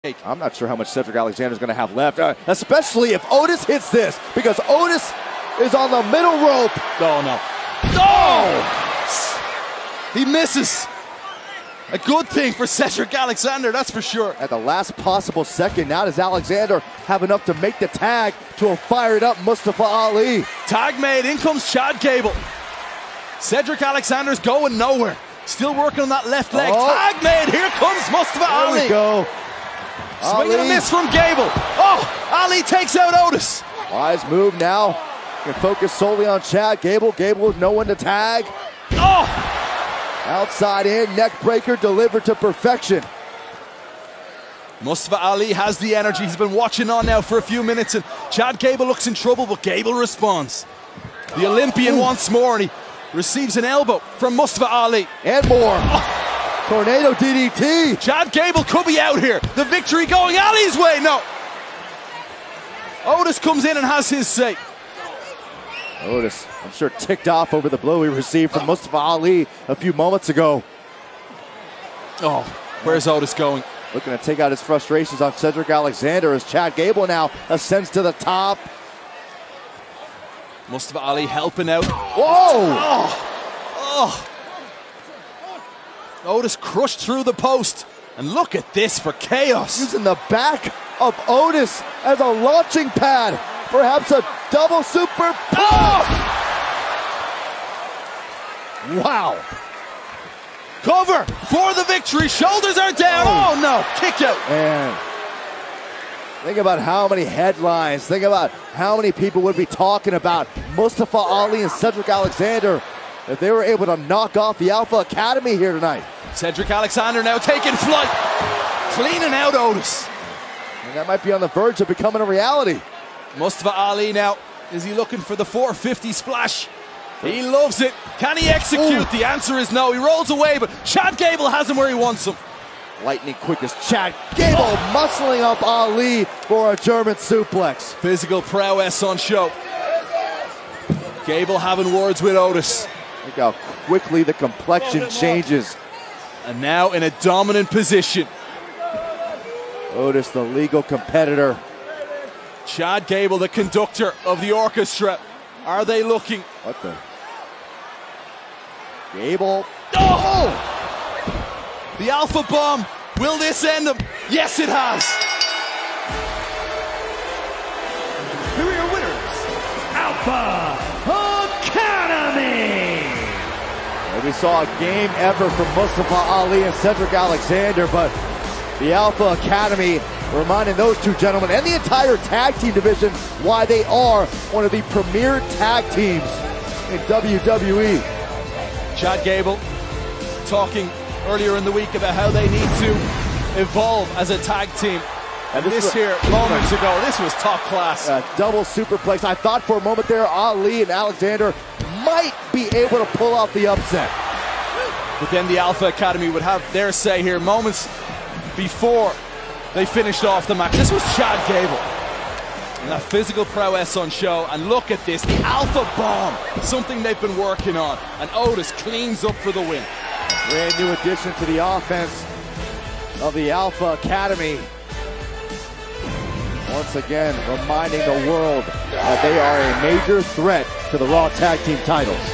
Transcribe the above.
I'm not sure how much Cedric Alexander is going to have left, especially if Otis hits this, because Otis is on the middle rope. Oh, no. Oh! He misses. A good thing for Cedric Alexander, that's for sure. At the last possible second, now does Alexander have enough to make the tag to a fired up Mustafa Ali? Tag made, in comes Chad Gable. Cedric Alexander's going nowhere. Still working on that left leg. Oh. Tag made, here comes Mustafa Ali. There we go. Swing and a miss from Gable. Oh, Ali takes out Otis. Wise move now. Can focus solely on Chad Gable. Gable with no one to tag. Oh! Outside in, neck breaker delivered to perfection. Mustafa Ali has the energy. He's been watching on now for a few minutes, and Chad Gable looks in trouble, but Gable responds. The Olympian wants more, and he receives an elbow from Mustafa Ali. And more. Oh. Tornado DDT. Chad Gable could be out here. The victory going Ali's way. No. Otis comes in and has his say. Otis, I'm sure, ticked off over the blow he received from Mustafa Ali a few moments ago. Oh, where's Otis going? Looking to take out his frustrations on Cedric Alexander as Chad Gable now ascends to the top. Mustafa Ali helping out. Whoa! Oh. Otis crushed through the post. And look at this for chaos. Using the back of Otis as a launching pad. Perhaps a double super. Oh! Wow. Cover for the victory. Shoulders are down. Oh no, kick out. And think about how many headlines, think about how many people would be talking about Mustafa Ali and Cedric Alexander if they were able to knock off the Alpha Academy here tonight. Cedric Alexander now taking flight. Cleaning out Otis. And that might be on the verge of becoming a reality. Mustafa Ali now, is he looking for the 450 splash? He loves it. Can he execute? Ooh. The answer is no. He rolls away, but Chad Gable has him where he wants him. Lightning quick as Chad Gable muscling up Ali for a German suplex. Physical prowess on show. Gable having words with Otis. Look how quickly the complexion changes. And now in a dominant position. Otis, the legal competitor. Chad Gable, the conductor of the orchestra. Are they looking? What the? Gable. Oh! The Alpha Bomb. Will this end him? Yes, it has. Here are your winners, Alpha Academy. And we saw a game effort from Mustafa Ali and Cedric Alexander, but the Alpha Academy reminding those two gentlemen and the entire tag team division why they are one of the premier tag teams in WWE. Chad Gable talking earlier in the week about how they need to evolve as a tag team. And this here, moments ago, this was top class. Double superplex. I thought for a moment there Ali and Alexander might be able to pull off the upset. But then the Alpha Academy would have their say here moments before they finished off the match. This was Chad Gable. And that physical prowess on show. And look at this, the Alpha Bomb. Something they've been working on. And Otis cleans up for the win. Brand new addition to the offense of the Alpha Academy. Once again, reminding the world that they are a major threat to the Raw Tag Team titles.